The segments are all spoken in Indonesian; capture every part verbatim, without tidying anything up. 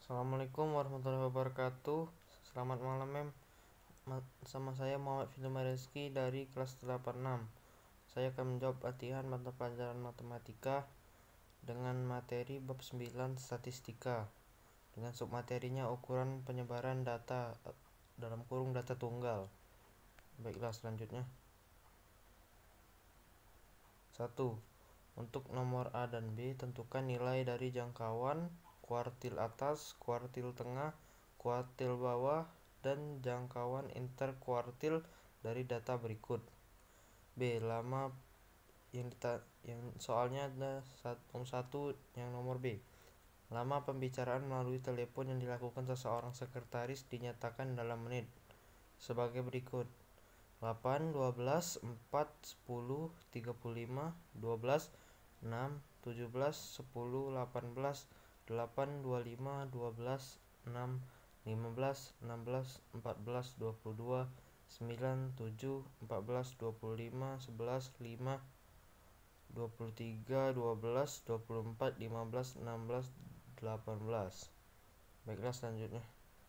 Assalamualaikum warahmatullahi wabarakatuh. Selamat malam, Mem. Sama saya Muhammad Firman Rizky dari kelas delapan enam. Saya akan menjawab latihan mata pelajaran matematika dengan materi bab sembilan statistika, dengan submaterinya ukuran penyebaran data dalam kurung data tunggal. Baiklah, selanjutnya. satu. Untuk nomor A dan B, tentukan nilai dari jangkauan kuartil atas, kuartil tengah, kuartil bawah, dan jangkauan interkuartil dari data berikut. B. Lama yang, dita, yang soalnya ada satu, satu yang nomor B. Lama pembicaraan melalui telepon yang dilakukan seseorang sekretaris dinyatakan dalam menit sebagai berikut: delapan, dua belas, empat, sepuluh, tiga puluh lima, dua belas, enam, tujuh belas, sepuluh, delapan belas, delapan, dua puluh lima, dua belas, enam, lima belas, enam belas, empat belas, dua puluh dua, sembilan, tujuh, empat belas, dua puluh lima, sebelas, lima, dua puluh tiga, dua belas, dua puluh empat, lima belas, enam belas, delapan belas. Baiklah, selanjutnya.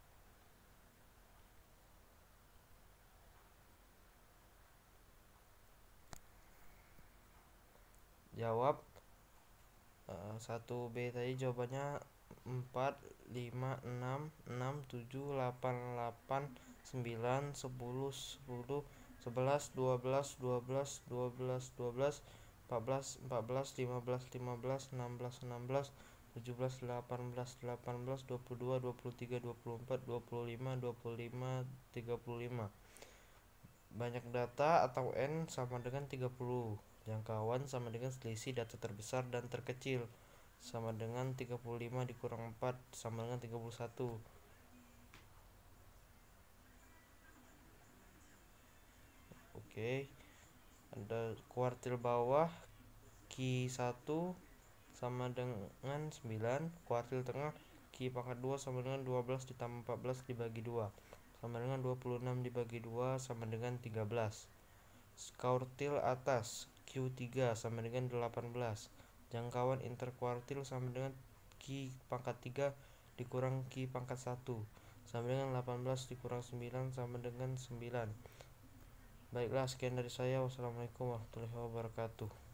Jawab uh, satu B tadi jawabannya empat, lima, enam, enam, tujuh, delapan, delapan, sembilan, sepuluh, sepuluh, sebelas, dua belas, dua belas, dua belas, dua belas, empat belas, empat belas, lima belas, lima belas, enam belas, enam belas, tujuh belas, delapan belas, delapan belas, dua puluh dua, dua puluh tiga, dua puluh empat, dua puluh lima, dua puluh lima, tiga puluh lima. Banyak data atau N sama dengan tiga puluh. Jangkauan sama dengan selisih data terbesar dan terkecil sama dengan tiga puluh lima dikurang empat sama dengan tiga puluh satu. Oke. Ada kuartil bawah Q satu sama dengan sembilan, kuartil tengah Q pangkat dua sama dengan dua belas ditambah empat belas dibagi dua sama dengan dua puluh enam dibagi dua sama dengan tiga belas. Kuartil atas Q tiga sama dengan delapan belas. Jangkauan interkuartil sama dengan Q pangkat tiga dikurang Q pangkat satu sama dengan delapan belas dikurang sembilan sama dengan sembilan. Baiklah, sekian dari saya. Wassalamualaikum warahmatullahi wabarakatuh.